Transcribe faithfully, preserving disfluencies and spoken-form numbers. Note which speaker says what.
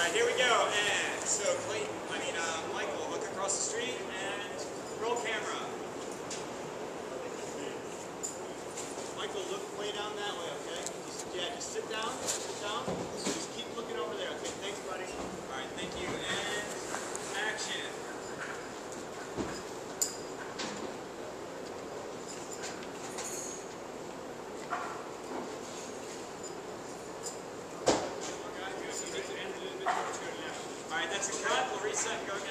Speaker 1: right, here we go. And so Clayton, I mean uh, Michael, look across the street and roll camera. Michael, look way down that way, okay? Just, yeah, just sit down, sit down. Just keep looking over there, okay? Thanks, buddy. All right, thank you. And action. All right, that's a cut. We'll reset and go again.